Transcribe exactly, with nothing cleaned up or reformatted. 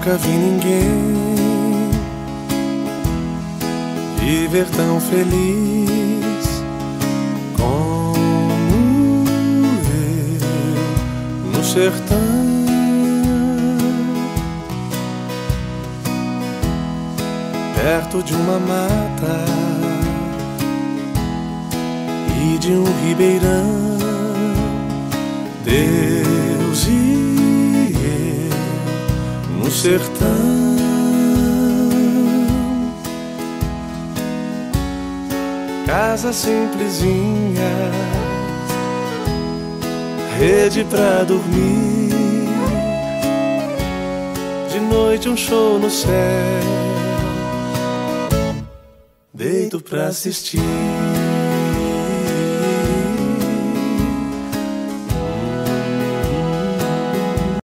nunca vi ninguém viver tão feliz como eu no sertão. Perto de uma mata e de um ribeirão, Deus e eu no sertão. Casa simplesinha, rede pra dormir, de noite um show no céu, deito pra assistir.